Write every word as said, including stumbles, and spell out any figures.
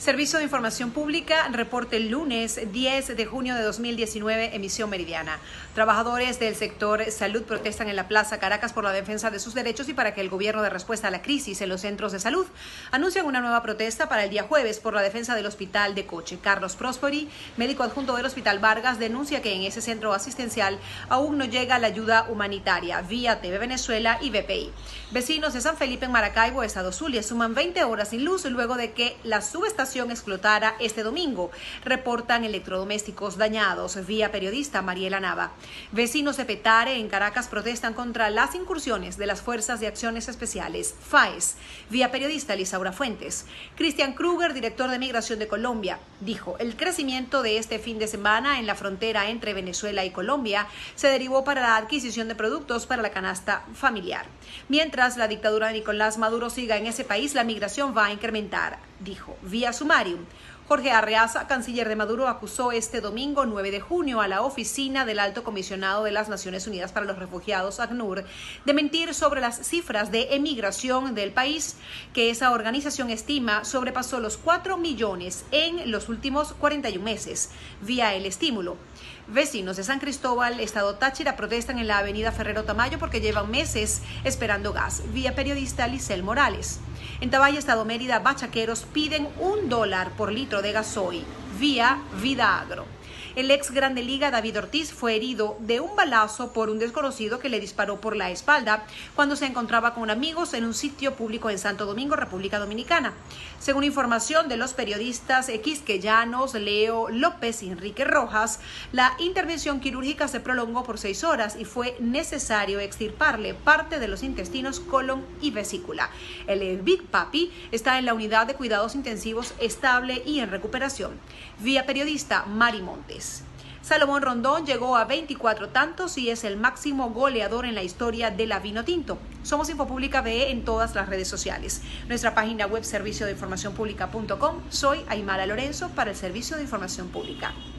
Servicio de Información Pública, reporte el lunes diez de junio de dos mil diecinueve, emisión meridiana. Trabajadores del sector salud protestan en la Plaza Caracas por la defensa de sus derechos y para que el gobierno dé respuesta a la crisis en los centros de salud. Anuncian una nueva protesta para el día jueves por la defensa del hospital de Coche. Carlos Prosperi, médico adjunto del Hospital Vargas, denuncia que en ese centro asistencial aún no llega la ayuda humanitaria vía T V Venezuela y B P I. Vecinos de San Felipe en Maracaibo, Estado Zulia, suman veinte horas sin luz luego de que la subestación explotara este domingo. Reportan electrodomésticos dañados. Vía periodista Mariela Nava. Vecinos de Petare en Caracas protestan contra las incursiones de las Fuerzas de Acciones Especiales, FAES. Vía periodista Lisaura Fuentes. Cristian Kruger, director de Migración de Colombia, dijo: el crecimiento de este fin de semana en la frontera entre Venezuela y Colombia se derivó para la adquisición de productos para la canasta familiar. Mientras la dictadura de Nicolás Maduro siga en ese país, la migración va a incrementar, dijo. Vía Sumarium. Jorge Arreaza, canciller de Maduro, acusó este domingo nueve de junio a la oficina del Alto Comisionado de las Naciones Unidas para los Refugiados, ACNUR, de mentir sobre las cifras de emigración del país, que esa organización estima sobrepasó los cuatro millones en los últimos cuarenta y un meses, vía el estímulo. Vecinos de San Cristóbal, Estado Táchira, protestan en la avenida Ferrero Tamayo porque llevan meses esperando gas. Vía periodista Lisel Morales. En Tabaya, Estado Mérida, bachaqueros piden un dólar por litro de gasoil. Vía Vida Agro. El ex Grande Liga David Ortiz fue herido de un balazo por un desconocido que le disparó por la espalda cuando se encontraba con amigos en un sitio público en Santo Domingo, República Dominicana. Según información de los periodistas quisqueyanos Leo López y Enrique Rojas, la intervención quirúrgica se prolongó por seis horas y fue necesario extirparle parte de los intestinos, colon y vesícula. El Big Papi está en la unidad de cuidados intensivos estable y en recuperación. Vía periodista Mari Montes. Salomón Rondón llegó a veinticuatro tantos y es el máximo goleador en la historia de la Vinotinto. Somos Infopública B E en todas las redes sociales. Nuestra página web servicio de información pública punto com. Soy Aymara Lorenzo para el Servicio de Información Pública.